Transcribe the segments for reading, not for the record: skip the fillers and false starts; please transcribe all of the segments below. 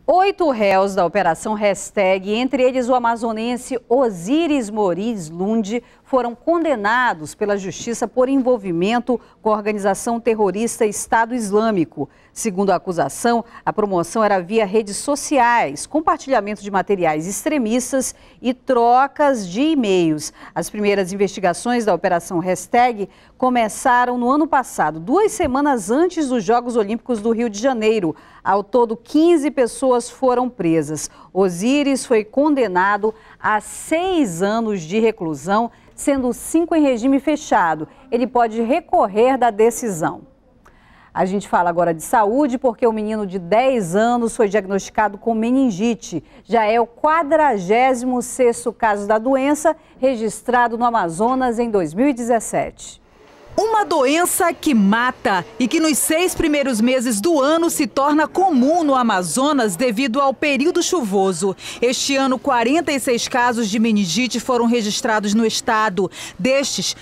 8 réus da Operação Hashtag, entre eles o amazonense Osíris Moriz Lund, foram condenados pela Justiça por envolvimento com a organização terrorista Estado Islâmico. Segundo a acusação, a promoção era via redes sociais, compartilhamento de materiais extremistas e trocas de e-mails. As primeiras investigações da Operação Hashtag começaram no ano passado, 2 semanas antes dos Jogos Olímpicos do Rio de Janeiro. Ao todo, 15 pessoas foram presas. Osíris foi condenado a 6 anos de reclusão, sendo 5 em regime fechado. Ele pode recorrer da decisão. A gente fala agora de saúde porque o menino de 10 anos foi diagnosticado com meningite. Já é o 46º caso da doença registrado no Amazonas em 2017. Uma doença que mata e que nos 6 primeiros meses do ano se torna comum no Amazonas devido ao período chuvoso. Este ano, 46 casos de meningite foram registrados no estado. Destes,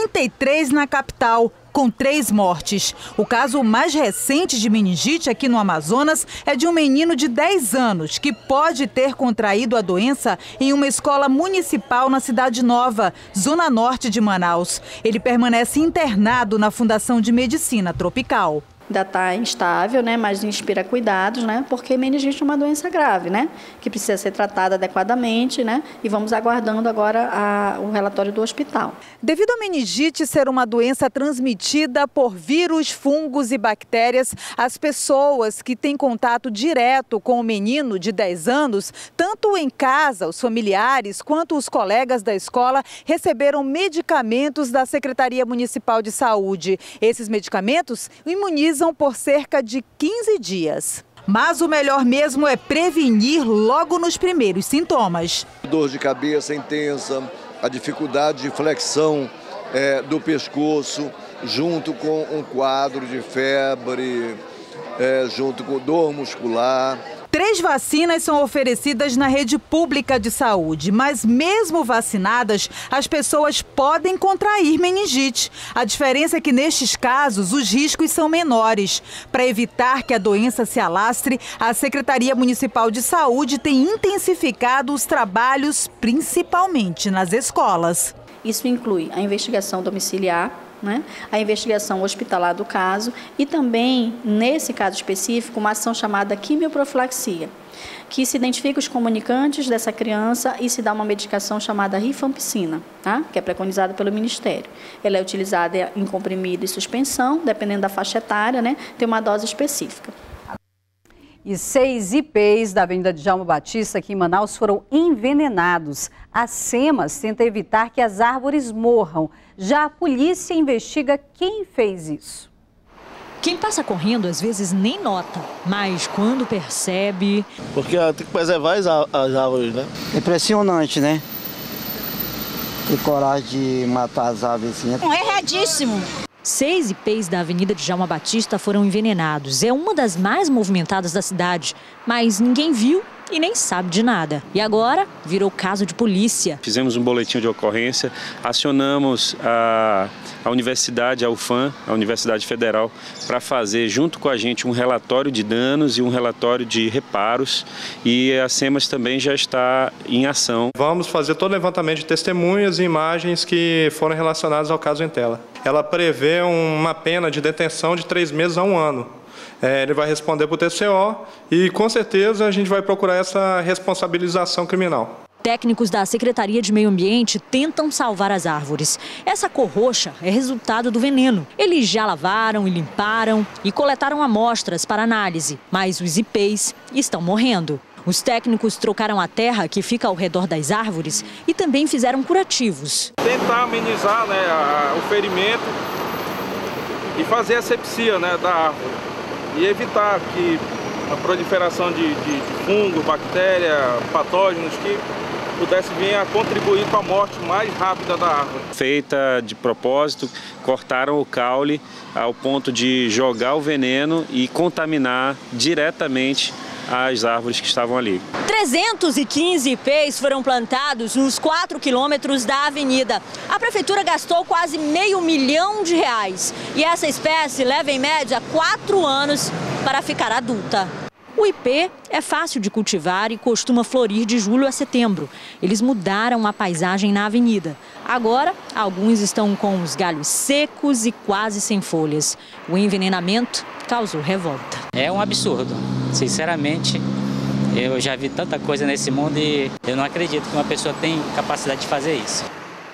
33 na capital, com 3 mortes. O caso mais recente de meningite aqui no Amazonas é de um menino de 10 anos que pode ter contraído a doença em uma escola municipal na Cidade Nova, zona norte de Manaus. Ele permanece internado na Fundação de Medicina Tropical. Ainda está instável, né, mas inspira cuidados, né, porque meningite é uma doença grave, né, que precisa ser tratada adequadamente, né, e vamos aguardando agora o relatório do hospital. Devido à meningite ser uma doença transmitida por vírus, fungos e bactérias, as pessoas que têm contato direto com o menino de 10 anos, tanto em casa, os familiares, quanto os colegas da escola, receberam medicamentos da Secretaria Municipal de Saúde. Esses medicamentos imunizam por cerca de 15 dias. Mas o melhor mesmo é prevenir logo nos primeiros sintomas. Dor de cabeça intensa, a dificuldade de flexão do pescoço, junto com um quadro de febre, junto com dor muscular. 3 vacinas são oferecidas na rede pública de saúde, mas mesmo vacinadas, as pessoas podem contrair meningite. A diferença é que nestes casos os riscos são menores. Para evitar que a doença se alastre, a Secretaria Municipal de Saúde tem intensificado os trabalhos, principalmente nas escolas. Isso inclui a investigação domiciliar, né, a investigação hospitalar do caso e também, nesse caso específico, uma ação chamada quimioprofilaxia, que se identifica os comunicantes dessa criança e se dá uma medicação chamada rifampicina, tá, que é preconizada pelo Ministério. Ela é utilizada em comprimido e suspensão, dependendo da faixa etária, né, tem uma dose específica. E 6 ipês da Avenida Djalma Batista, aqui em Manaus, foram envenenados. A SEMAS tenta evitar que as árvores morram. Já a polícia investiga quem fez isso. Quem passa correndo às vezes nem nota, mas quando percebe... Porque tem que preservar as árvores, né? É impressionante, né? Ter coragem de matar as árvores assim. É erradíssimo. 6 ipês da Avenida Djalma Batista foram envenenados. É uma das mais movimentadas da cidade, mas ninguém viu e nem sabe de nada. E agora virou caso de polícia. Fizemos um boletim de ocorrência, acionamos a universidade, a UFAM, a Universidade Federal, para fazer junto com a gente um relatório de danos e um relatório de reparos, e a SEMAS também já está em ação. Vamos fazer todo o levantamento de testemunhas e imagens que foram relacionadas ao caso em tela. Ela prevê uma pena de detenção de 3 meses a 1 ano. Ele vai responder para o TCO e, com certeza, a gente vai procurar essa responsabilização criminal. Técnicos da Secretaria de Meio Ambiente tentam salvar as árvores. Essa cor roxa é resultado do veneno. Eles já lavaram e limparam e coletaram amostras para análise, mas os ipês estão morrendo. Os técnicos trocaram a terra que fica ao redor das árvores e também fizeram curativos. Tentar amenizar, né, o ferimento e fazer a asepsia, né, da árvore. E evitar que a proliferação de fungos, bactérias, patógenos que pudesse vir a contribuir com a morte mais rápida da árvore. Feita de propósito, cortaram o caule ao ponto de jogar o veneno e contaminar diretamente as árvores que estavam ali. 315 ipês foram plantados nos 4 quilômetros da avenida. A prefeitura gastou quase R$500 milhão. E essa espécie leva em média 4 anos para ficar adulta. O ipê é fácil de cultivar e costuma florir de julho a setembro. Eles mudaram a paisagem na avenida. Agora, alguns estão com os galhos secos e quase sem folhas. O envenenamento causou revolta. É um absurdo, sinceramente. Eu já vi tanta coisa nesse mundo e eu não acredito que uma pessoa tem capacidade de fazer isso.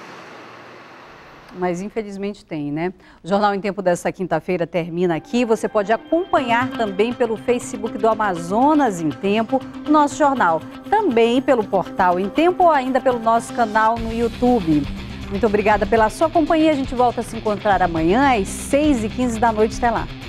Mas infelizmente tem, né? O Jornal em Tempo desta quinta-feira termina aqui. Você pode acompanhar também pelo Facebook do Amazonas em Tempo, o nosso jornal. Também pelo portal Em Tempo ou ainda pelo nosso canal no YouTube. Muito obrigada pela sua companhia. A gente volta a se encontrar amanhã às 6h15 da noite. Até lá.